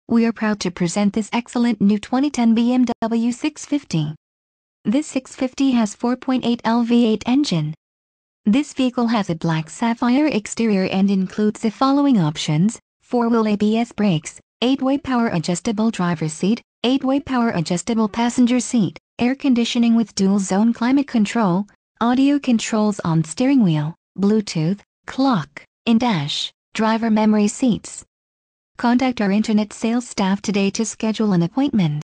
We are proud to present this excellent new 2010 BMW 650. This 650 has 4.8L V8 engine. This vehicle has a black sapphire exterior and includes the following options: 4-wheel ABS brakes, 8-way power adjustable driver's seat, 8-way power adjustable passenger seat, air conditioning with dual zone climate control, audio controls on steering wheel, Bluetooth, clock, in-dash, driver memory seats. Contact our internet sales staff today to schedule an appointment.